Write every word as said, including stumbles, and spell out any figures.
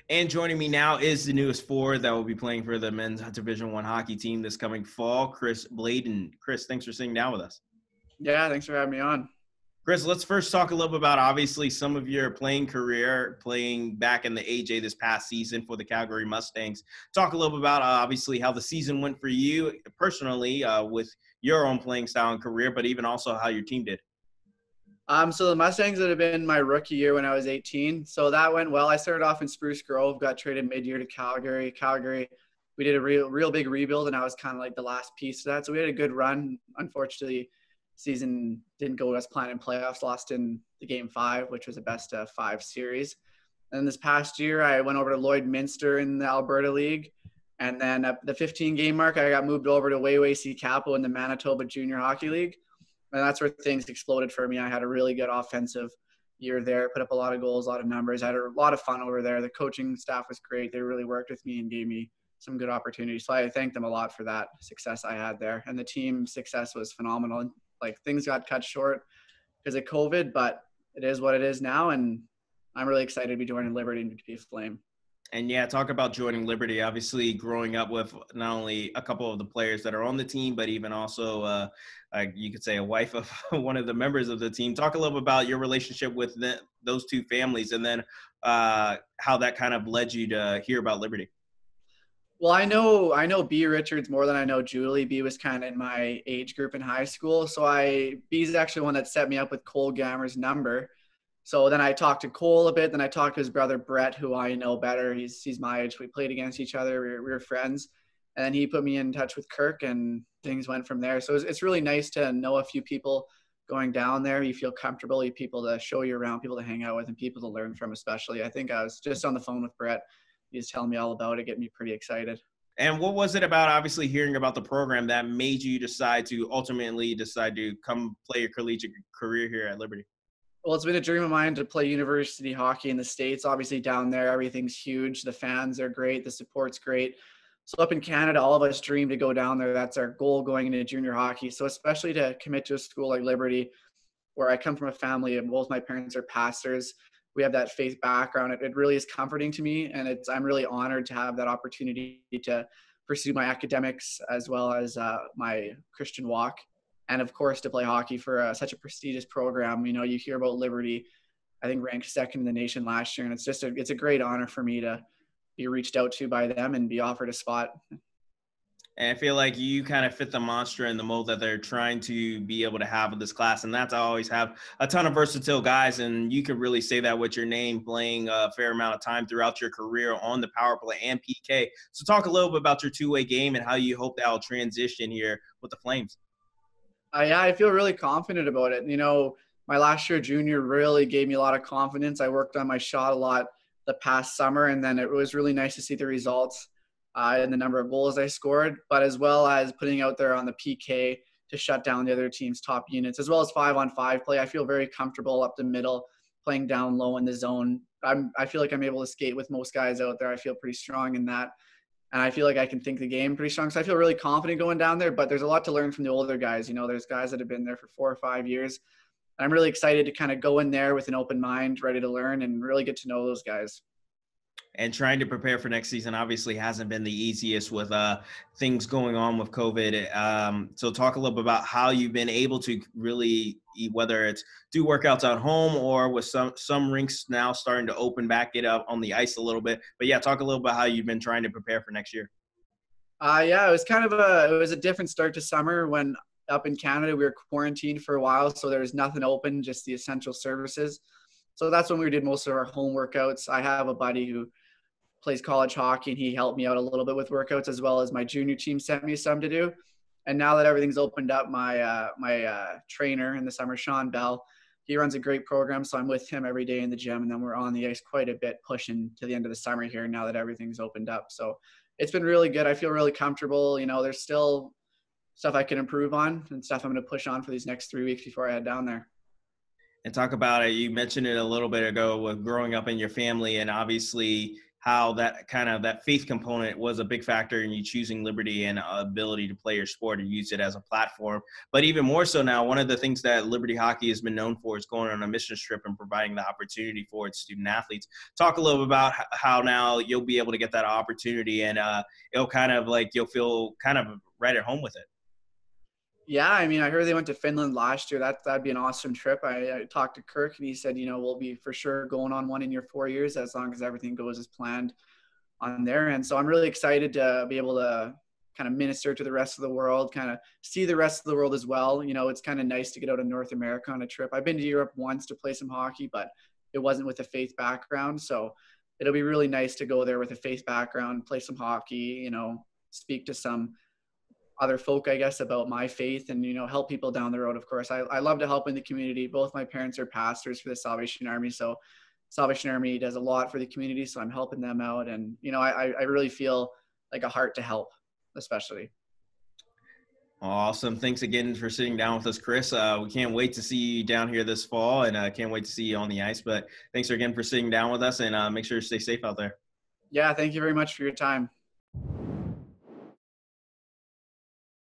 And joining me now is the newest forward that will be playing for the men's Division One hockey team this coming fall, Chris Bladen. Chris, thanks for sitting down with us. Yeah, thanks for having me on. Chris, let's first talk a little bit about obviously some of your playing career, playing back in the A J this past season for the Calgary Mustangs. Talk a little bit about uh, obviously how the season went for you personally uh, with your own playing style and career, but even also how your team did. Um, so the Mustangs would have been my rookie year when I was eighteen. So that went well. I started off in Spruce Grove, got traded mid-year to Calgary. Calgary, we did a real, real big rebuild, and I was kind of like the last piece of that. So we had a good run. Unfortunately, season didn't go as planned in playoffs. Lost in the game five, which was a best of five series. And this past year, I went over to Lloydminster in the Alberta League. And then at the fifteen game mark, I got moved over to Waywacy Capo in the Manitoba Junior Hockey League. And that's where things exploded for me. I had a really good offensive year there, put up a lot of goals, a lot of numbers. I had a lot of fun over there. The coaching staff was great. They really worked with me and gave me some good opportunities. So I thank them a lot for that success I had there. And the team success was phenomenal. Like, things got cut short because of COVID, but it is what it is now. And I'm really excited to be joining Liberty and to be a Flame. And yeah, talk about joining Liberty. Obviously, growing up with not only a couple of the players that are on the team, but even also, uh, uh, you could say, a wife of one of the members of the team. Talk a little bit about your relationship with the, those two families, and then uh, how that kind of led you to hear about Liberty. Well, I know I know B Richards more than I know Julie. B was kind of in my age group in high school, so I B's actually one that set me up with Cole Gammer's number. So then I talked to Cole a bit. Then I talked to his brother, Brett, who I know better. He's he's my age. We played against each other. We were, we were friends. And then he put me in touch with Kirk, and things went from there. So it's, it's really nice to know a few people going down there. You feel comfortable. You have people to show you around, people to hang out with, and people to learn from especially. I think I was just on the phone with Brett. He was telling me all about it, getting me pretty excited. And what was it about obviously hearing about the program that made you decide to ultimately decide to come play your collegiate career here at Liberty? Well, it's been a dream of mine to play university hockey in the States. Obviously down there, everything's huge. The fans are great. The support's great. So up in Canada, all of us dream to go down there. That's our goal going into junior hockey. So especially to commit to a school like Liberty, where I come from a family and both my parents are pastors. We have that faith background. It, it really is comforting to me. And it's, I'm really honored to have that opportunity to pursue my academics as well as uh, my Christian walk. And of course, to play hockey for uh, such a prestigious program. You know, you hear about Liberty, I think ranked second in the nation last year. And it's just a, it's a great honor for me to be reached out to by them and be offered a spot. And I feel like you kind of fit the monster in the mold that they're trying to be able to have in this class. And that's, I always have a ton of versatile guys. And you can really say that with your name, playing a fair amount of time throughout your career on the power play and P K. So talk a little bit about your two-way game and how you hope that will transition here with the Flames. Uh, yeah, I feel really confident about it. You know, my last year junior really gave me a lot of confidence. I worked on my shot a lot the past summer, and then it was really nice to see the results uh, and the number of goals I scored, but as well as putting out there on the P K to shut down the other team's top units, as well as five-on-five play. I feel very comfortable up the middle, playing down low in the zone. I'm, I feel like I'm able to skate with most guys out there. I feel pretty strong in that. And I feel like I can think the game pretty strong. So I feel really confident going down there, but there's a lot to learn from the older guys. You know, there's guys that have been there for four or five years. And I'm really excited to kind of go in there with an open mind, ready to learn and really get to know those guys. And trying to prepare for next season obviously hasn't been the easiest with uh, things going on with COVID. Um, so talk a little bit about how you've been able to really, whether it's do workouts at home or with some some rinks now starting to open back, get up on the ice a little bit. But yeah, talk a little about how you've been trying to prepare for next year. Uh, yeah, it was kind of a, it was a different start to summer when up in Canada, we were quarantined for a while. So there was nothing open, just the essential services. So that's when we did most of our home workouts. I have a buddy who plays college hockey, and he helped me out a little bit with workouts, as well as my junior team sent me some to do. And now that everything's opened up, my uh, my uh, trainer in the summer, Sean Bell, he runs a great program. So I'm with him every day in the gym, and then we're on the ice quite a bit, pushing to the end of the summer here now that everything's opened up. So it's been really good. I feel really comfortable. You know, there's still stuff I can improve on and stuff I'm going to push on for these next three weeks before I head down there. And talk about it. You mentioned it a little bit ago with growing up in your family, and obviously how that kind of that faith component was a big factor in you choosing Liberty and ability to play your sport and use it as a platform. But even more so now, one of the things that Liberty Hockey has been known for is going on a mission trip and providing the opportunity for its student athletes. Talk a little bit about how now you'll be able to get that opportunity, and uh, it'll kind of like you'll feel kind of right at home with it. Yeah, I mean, I heard they went to Finland last year. That that'd be an awesome trip. I, I talked to Kirk, and he said, you know, we'll be for sure going on one in your four years as long as everything goes as planned on there. And so I'm really excited to be able to kind of minister to the rest of the world, kind of see the rest of the world as well. You know, it's kind of nice to get out of North America on a trip. I've been to Europe once to play some hockey, but it wasn't with a faith background. So it'll be really nice to go there with a faith background, play some hockey, you know, speak to some other folk, I guess, about my faith and, you know, help people down the road. Of course, I, I love to help in the community. Both my parents are pastors for the Salvation Army. So Salvation Army does a lot for the community. So I'm helping them out. And, you know, I, I really feel like a heart to help, especially. Awesome. Thanks again for sitting down with us, Chris. Uh, we can't wait to see you down here this fall, and I uh, can't wait to see you on the ice. But thanks again for sitting down with us, and uh, make sure to stay safe out there. Yeah, thank you very much for your time.